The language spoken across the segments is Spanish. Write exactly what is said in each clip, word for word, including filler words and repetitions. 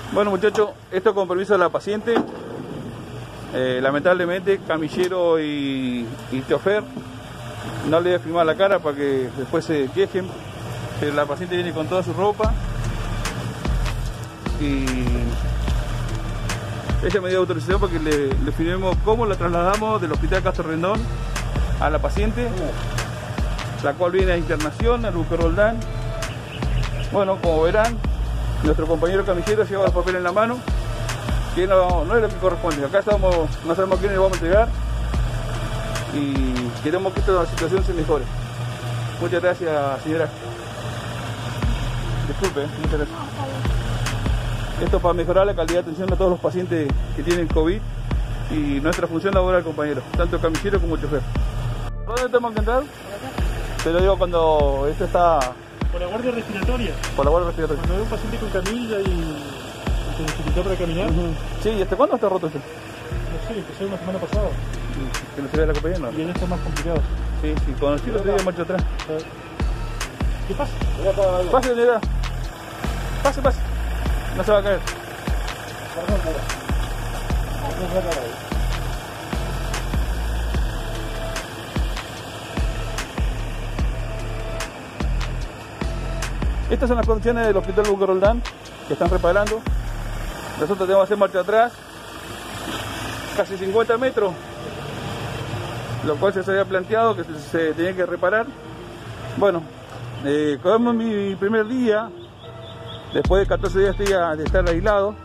Bueno, muchachos, esto con permiso de la paciente. Eh, lamentablemente, camillero y, y chofer no le voy a filmar la cara para que después se quejen. Pero la paciente viene con toda su ropa y ella me dio autorización para que le, le filmemos cómo la trasladamos del hospital Castro Rendón a la paciente, la cual viene a internación, a Luque Roldán. Bueno, como verán, nuestro compañero camillero lleva el papel en la mano, que no, no es lo que corresponde. Acá estamos, no sabemos a quién le vamos a entregar y queremos que esta situación se mejore. Muchas gracias, señora. Disculpe, muchas gracias. Esto para mejorar la calidad de atención a todos los pacientes que tienen COVID y nuestra función laboral, compañero, tanto camillero como chofer. ¿Dónde tenemos que entrar? Te lo digo cuando esto está... Por la guardia respiratoria. Por la guardia respiratoria. Cuando hay un paciente con camilla y se necesitó para caminar. Uh-huh. Sí, ¿y hasta cuándo está roto esto? No sé, empezó una semana pasada. ¿Que no se ve la compañía? No. Y en esto es más complicado. Sí, sí, conocí el otro día marcha atrás. ¿Qué pasa? Pase, señora. Pase, pase. No se va a caer. Estas son las condiciones del hospital Luque Roldán que están reparando. Nosotros tenemos que hacer marcha atrás, casi cincuenta metros, lo cual se había planteado que se tenía que reparar. Bueno, eh, como es mi primer día, después de catorce días de estar aislado,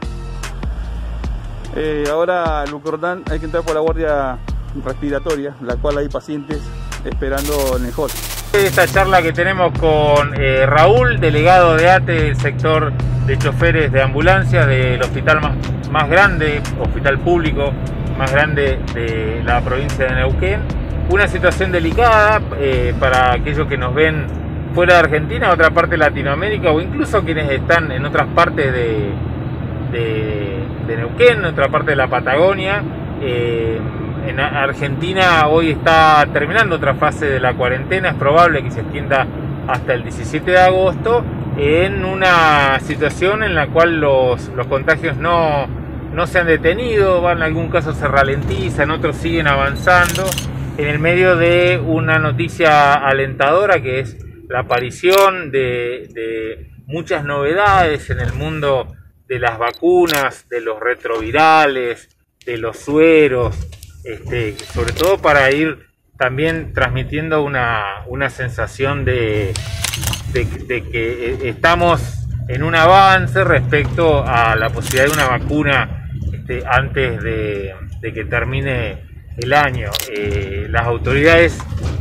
eh, ahora en Luque Roldán hay que entrar por la guardia respiratoria, la cual hay pacientes esperando en el hall. Esta charla que tenemos con eh, Raúl, delegado de A T E del sector de choferes de ambulancia del hospital más, más grande, hospital público más grande de la provincia de Neuquén. Una situación delicada eh, para aquellos que nos ven fuera de Argentina, otra parte de Latinoamérica o incluso quienes están en otras partes de, de, de Neuquén, en otra parte de la Patagonia. Eh, En Argentina hoy está terminando otra fase de la cuarentena, es probable que se extienda hasta el diecisiete de agosto, en una situación en la cual los, los contagios no, no se han detenido, en algún caso se ralentizan, otros siguen avanzando, en el medio de una noticia alentadora que es la aparición de, de muchas novedades en el mundo de las vacunas, de los retrovirales, de los sueros. Este, sobre todo para ir también transmitiendo una, una sensación de, de, de que estamos en un avance respecto a la posibilidad de una vacuna este, antes de, de que termine el año. Eh, las autoridades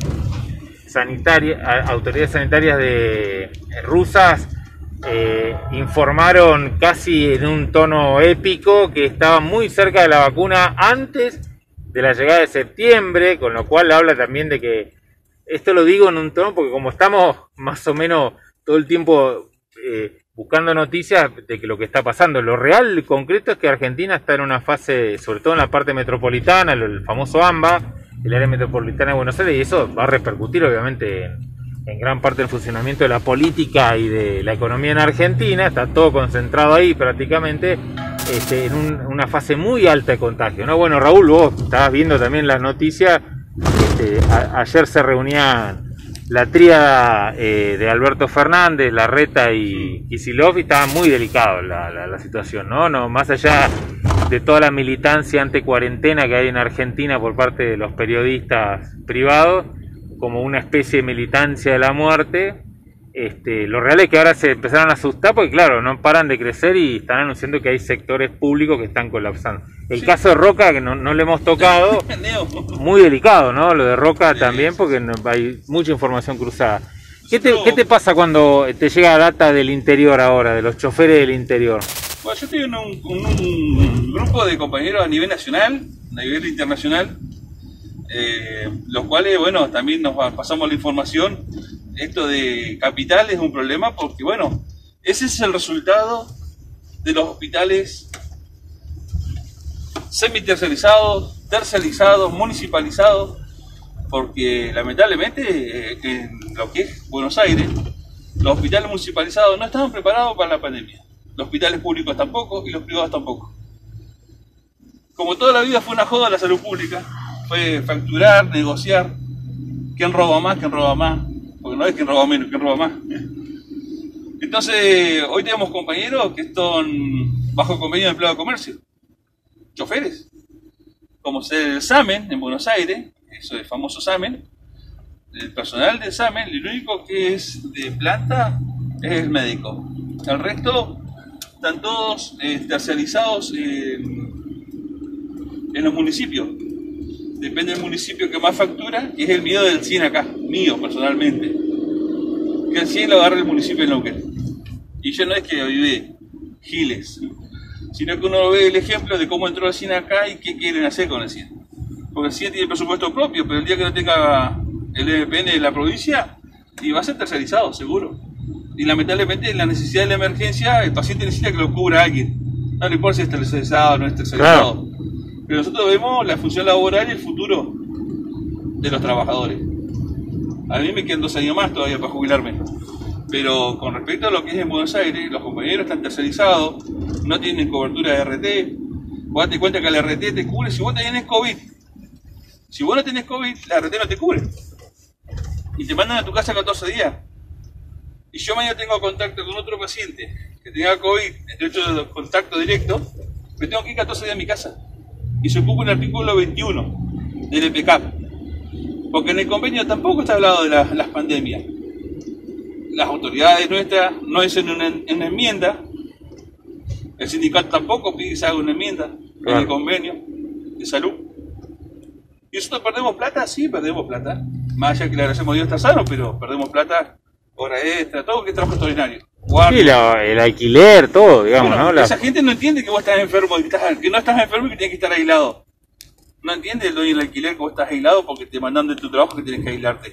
sanitarias, autoridades sanitarias de, de rusas eh, informaron casi en un tono épico que estaban muy cerca de la vacuna antes de la llegada de septiembre, con lo cual habla también de que, esto lo digo en un tono porque como estamos más o menos todo el tiempo eh, buscando noticias de que lo que está pasando, lo real y concreto es que Argentina está en una fase, sobre todo en la parte metropolitana, el famoso AMBA, el área metropolitana de Buenos Aires, y eso va a repercutir obviamente en, en gran parte del funcionamiento de la política y de la economía en Argentina. Está todo concentrado ahí prácticamente. Este, en un, una fase muy alta de contagio, ¿no? Bueno, Raúl, vos estabas viendo también las noticias. Este, a, ayer se reunían la tríada eh, de Alberto Fernández, Larreta y Kicillof, y estaba muy delicado la, la, la situación, ¿no? No, más allá de toda la militancia anti-cuarentena que hay en Argentina por parte de los periodistas privados, como una especie de militancia de la muerte. Este, lo real es que ahora se empezaron a asustar porque claro, no paran de crecer y están anunciando que hay sectores públicos que están colapsando. El sí. caso de Roca, que no, no le hemos tocado, muy delicado, ¿no? Lo de Roca sí, también, porque no, hay mucha información cruzada. ¿Qué te, ¿Qué te pasa cuando te llega data del interior ahora, de los choferes del interior? Bueno, yo estoy en un, un, un grupo de compañeros a nivel nacional, a nivel internacional, eh, los cuales, bueno, también nos pasamos la información. Esto de capital es un problema porque, bueno, ese es el resultado de los hospitales semi-tercerizados, tercerizados, municipalizados, porque lamentablemente eh, en lo que es Buenos Aires, los hospitales municipalizados no estaban preparados para la pandemia. Los hospitales públicos tampoco y los privados tampoco. Como toda la vida fue una joda la salud pública, fue facturar, negociar, quién roba más, quién roba más, porque no es quién roba menos, quién roba más. Entonces, hoy tenemos compañeros que están bajo convenio de empleado de comercio, choferes, como ser el SAMEN en Buenos Aires, eso es el famoso SAMEN. El personal del SAMEN, el único que es de planta es el médico. El resto están todos eh, terciarizados en, en los municipios. Depende del municipio que más factura, que es el mío del cien acá, mío personalmente. Que el cien lo agarra el municipio de Neuquén. Y yo no es que vive giles, sino que uno ve el ejemplo de cómo entró el cien acá y qué quieren hacer con el cien. Porque el cien tiene presupuesto propio, pero el día que no tenga el M P N de la provincia, y va a ser tercerizado, seguro. Y lamentablemente en la necesidad de la emergencia, el paciente necesita que lo cubra alguien. No le importa si es tercerizado o no es tercerizado. Claro. Pero nosotros vemos la función laboral y el futuro de los trabajadores. A mí me quedan dos años más todavía para jubilarme. Pero con respecto a lo que es en Buenos Aires, los compañeros están tercerizados, no tienen cobertura de R T. Vos date cuenta que la R T te cubre si vos tenés COVID. Si vos no tenés COVID, la R T no te cubre. Y te mandan a tu casa catorce días. Y yo mañana tengo contacto con otro paciente que tenga COVID, de hecho contacto directo, me tengo que ir catorce días a mi casa. Y se ocupa el artículo veintiuno del E P C A P. Porque en el convenio tampoco está hablado de la, las pandemias. Las autoridades nuestras no hacen una, una enmienda. El sindicato tampoco pide que se haga una enmienda en el convenio de salud. ¿Y nosotros perdemos plata? Sí, perdemos plata. Más allá que le agradecemos a Dios estar sano, pero perdemos plata, hora extra, todo que es trabajo extraordinario. Sí, la, el alquiler, todo, digamos, bueno, ¿no? La... Esa gente no entiende que vos estás enfermo, que, estás, que no estás enfermo y que tienes que estar aislado. No entiende el dueño del alquiler que vos estás aislado porque te mandan de tu trabajo que tienes que aislarte.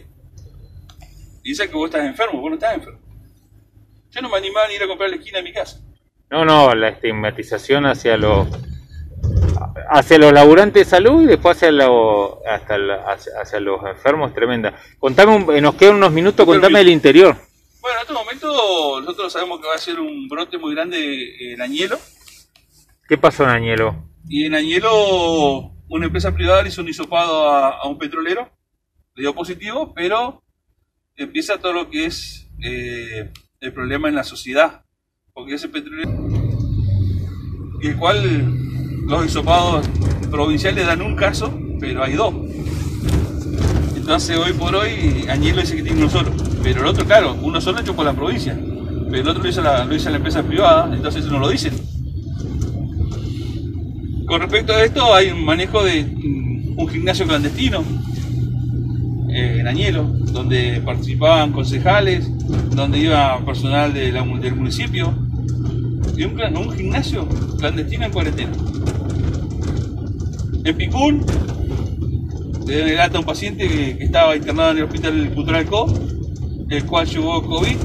Y dice que vos estás enfermo, vos no estás enfermo. Yo no me animaba ni ir a comprar la esquina de mi casa. No, no, la estigmatización hacia los hacia los laburantes de salud y después hacia, lo, hasta la, hacia, hacia los enfermos, tremenda. Contame, un, nos quedan unos minutos, contame del interior. Bueno, en este momento nosotros sabemos que va a ser un brote muy grande en Añelo. ¿Qué pasó en Añelo? Y en Añelo una empresa privada le hizo un hisopado a, a un petrolero, le dio positivo, pero empieza todo lo que es eh, el problema en la sociedad, porque ese petrolero, y el cual los hisopados provinciales dan un caso, pero hay dos. Entonces hoy por hoy Añelo dice que tiene uno solo, pero el otro, claro, uno solo hecho por la provincia, pero el otro lo hizo la, lo hizo la empresa privada, entonces no lo dicen. Con respecto a esto hay un manejo de un gimnasio clandestino eh, en Añelo, donde participaban concejales, donde iba personal de la, del municipio, y un, un gimnasio clandestino en cuarentena. En Picún, le dan el alta a un paciente que, que estaba internado en el hospital Cultural Co, el cual llegó COVID.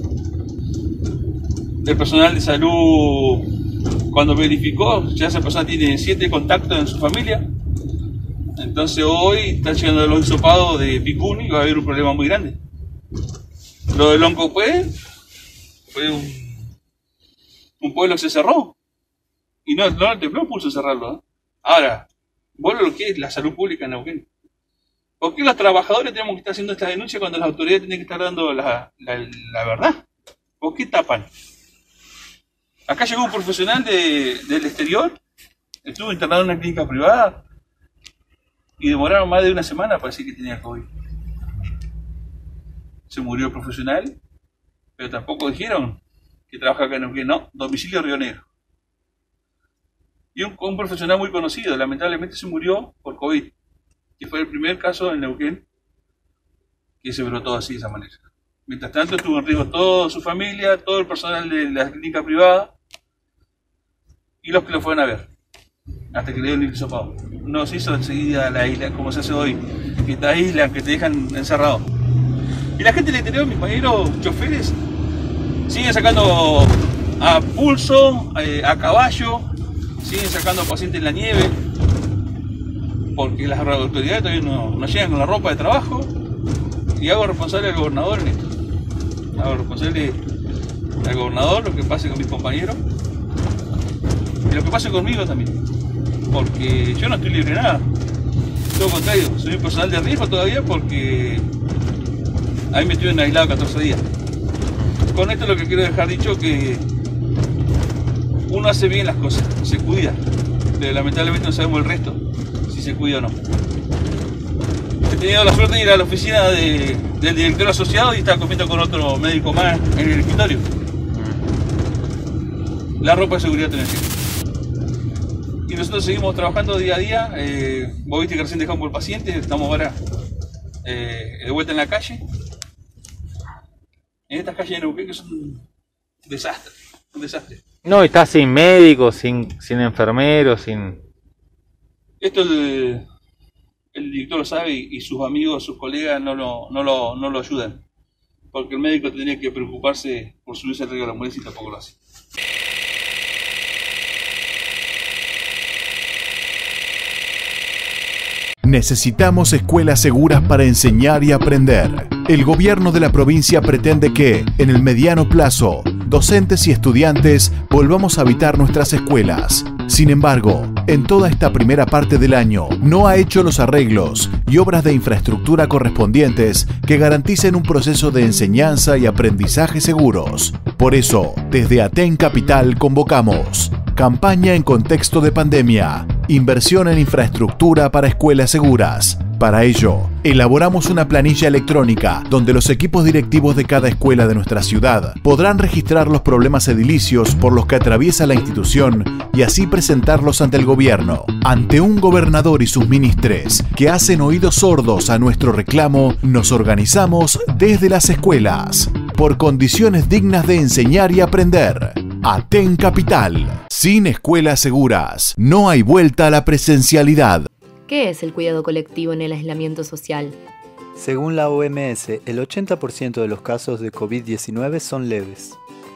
El personal de salud, cuando verificó, ya esa persona tiene siete contactos en su familia. Entonces hoy están llegando los hisopados de Picún y va a haber un problema muy grande. Lo de Loncopué fue un, un pueblo que se cerró. Y no, no le tembló el pulso cerrarlo, ¿eh? Ahora, vuelvo a lo que es la salud pública en Neuquén. ¿Por qué los trabajadores tenemos que estar haciendo esta denuncia cuando las autoridades tienen que estar dando la, la, la verdad? ¿Por qué tapan? Acá llegó un profesional de, del exterior, estuvo internado en una clínica privada y demoraron más de una semana para decir que tenía COVID. Se murió el profesional, pero tampoco dijeron que trabaja acá en Neuquén, no, domicilio Río Negro. Y un, un profesional muy conocido, lamentablemente se murió por COVID, que fue el primer caso en Neuquén que se brotó así de esa manera. Mientras tanto estuvo en riesgo toda su familia, todo el personal de la clínica privada y los que lo fueron a ver, hasta que le dieron el hisopado. No se hizo enseguida la isla, como se hace hoy, que te aíslan, que te dejan encerrado. Y la gente del interior, mis compañeros choferes, siguen sacando a pulso, a caballo, siguen sacando pacientes en la nieve, porque las autoridades todavía no, no llegan con la ropa de trabajo, y hago responsable al gobernador en esto. Hago responsable al gobernador, lo que pase con mis compañeros y lo que pase conmigo también, porque yo no estoy libre de nada, todo lo contrario, soy un personal de riesgo todavía porque a mí me estuve aislado catorce días. Con esto lo que quiero dejar dicho que uno hace bien las cosas, se cuida, pero lamentablemente no sabemos el resto, si se cuida o no. He tenido la suerte de ir a la oficina de, del director asociado y estaba comiendo con otro médico más en el escritorio. La ropa de seguridad tenés que. Y nosotros seguimos trabajando día a día. Eh, vos viste que recién dejamos por paciente, estamos ahora eh, de vuelta en la calle. En estas calles de Neuquén que son un desastre, un desastre. No, está sin médicos, sin, sin enfermeros, sin... Esto el, el director lo sabe y, y sus amigos, sus colegas no lo, no, lo, no lo ayudan. Porque el médico tendría que preocuparse por subirse al riesgo de la muerte y tampoco lo hace. Necesitamos escuelas seguras para enseñar y aprender. El gobierno de la provincia pretende que, en el mediano plazo, docentes y estudiantes volvamos a habitar nuestras escuelas. Sin embargo, en toda esta primera parte del año, no ha hecho los arreglos y obras de infraestructura correspondientes que garanticen un proceso de enseñanza y aprendizaje seguros. Por eso, desde Aten Capital convocamos campaña en contexto de pandemia, inversión en infraestructura para escuelas seguras. Para ello, elaboramos una planilla electrónica donde los equipos directivos de cada escuela de nuestra ciudad podrán registrar los problemas edilicios por los que atraviesa la institución y así presentarlos ante el gobierno. Ante un gobernador y sus ministres que hacen oídos sordos a nuestro reclamo, nos organizamos desde las escuelas por condiciones dignas de enseñar y aprender. Aten Capital. Sin escuelas seguras, no hay vuelta a la presencialidad. ¿Qué es el cuidado colectivo en el aislamiento social? Según la O M S, el ochenta por ciento de los casos de COVID diecinueve son leves.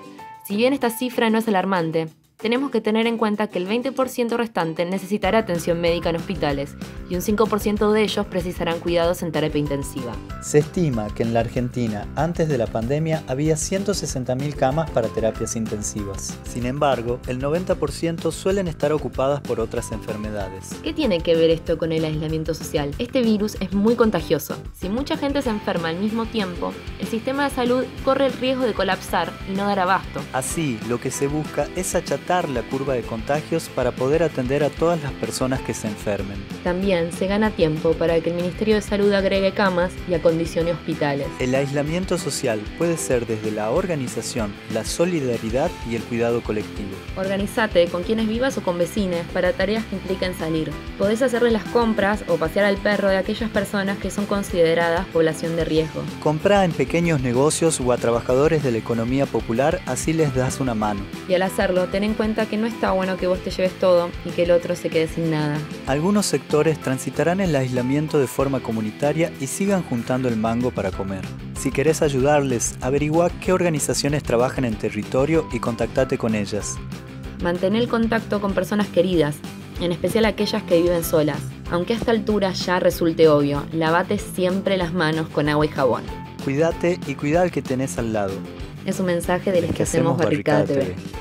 Si bien esta cifra no es alarmante, tenemos que tener en cuenta que el veinte por ciento restante necesitará atención médica en hospitales y un cinco por ciento de ellos precisarán cuidados en terapia intensiva. Se estima que en la Argentina, antes de la pandemia, había ciento sesenta mil camas para terapias intensivas. Sin embargo, el noventa por ciento suelen estar ocupadas por otras enfermedades. ¿Qué tiene que ver esto con el aislamiento social? Este virus es muy contagioso. Si mucha gente se enferma al mismo tiempo, el sistema de salud corre el riesgo de colapsar y no dar abasto. Así, lo que se busca es achatar la curva de contagios para poder atender a todas las personas que se enfermen. También se gana tiempo para que el Ministerio de Salud agregue camas y acondicione hospitales. El aislamiento social puede ser desde la organización, la solidaridad y el cuidado colectivo. Organizate con quienes vivas o con vecinos para tareas que impliquen salir. Podés hacerle las compras o pasear al perro de aquellas personas que son consideradas población de riesgo. Comprá en pequeños negocios o a trabajadores de la economía popular, así les das una mano. Y al hacerlo, ten en cuenta que no está bueno que vos te lleves todo y que el otro se quede sin nada. Algunos sectores transitarán el aislamiento de forma comunitaria y sigan juntando el mango para comer. Si querés ayudarles, averigua qué organizaciones trabajan en territorio y contactate con ellas. Mantén el contacto con personas queridas, en especial aquellas que viven solas. Aunque a esta altura ya resulte obvio, lavate siempre las manos con agua y jabón. Cuídate y cuida al que tenés al lado. Es un mensaje de los que hacemos Barricada T V.